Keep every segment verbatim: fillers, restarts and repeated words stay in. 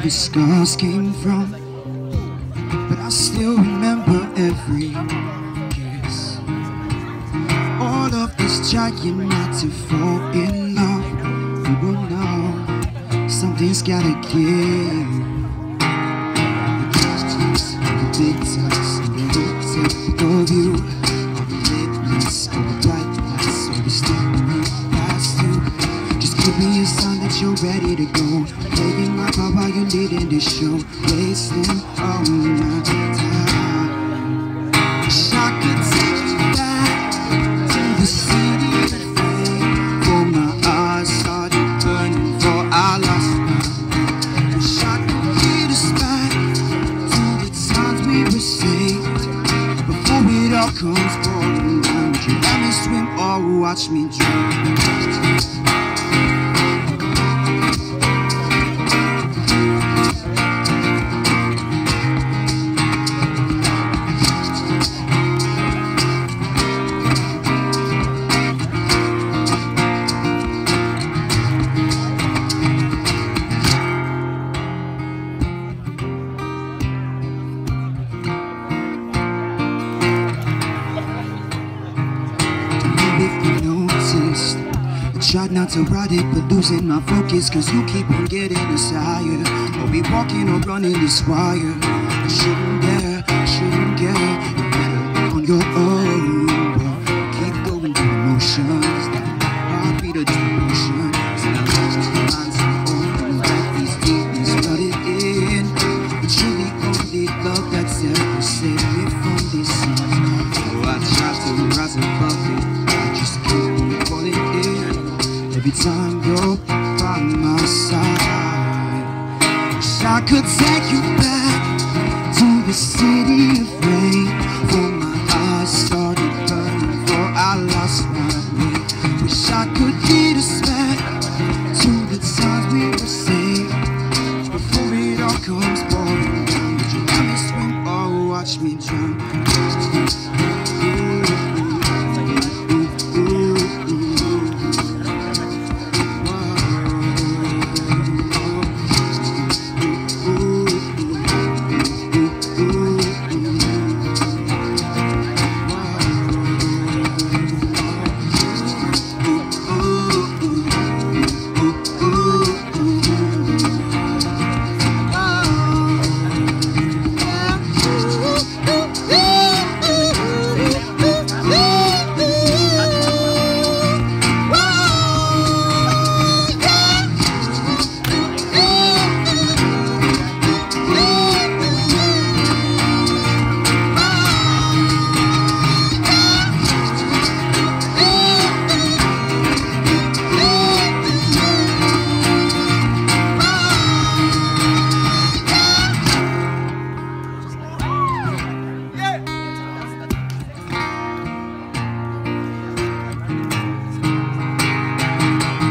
the scars came from, but I still remember every kiss. All of this trying not to fall in love, you will know something's gotta give. The gestures, the big touch, the rotate of you, all the lateness, all the bright lights, all the stepping past you. Just give me a sign that you're ready to go. Playing my part while you're leading the show, wasting all my time. Wish I could take you back to the city of flame, for my eyes started burning, for I lost my mind. Wish I could lead us back to the times we were saved, before it all comes pouring down. Would you let me swim or watch me drown? Tried not to ride it, but losing my focus, cause you keep on getting us higher. Are we walking or running this wire? I shouldn't dare, shouldn't get you're better on your own. Keep going through emotions, that heartbeat of devotion. So I lost the lines and open, let these demons flood it in. But you're the only love that's ever saved me from these sins. Oh, I try to rise above it, I just keep on falling in. Every time you're by my side, wish I could take you back to the city of rain, for my eyes started burning, for I lost my way. Wish I could lead us back to the times we were saved, before it all comes pouring down. Would you let me swim or watch me drown?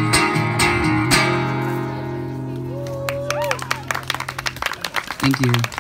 Thank you.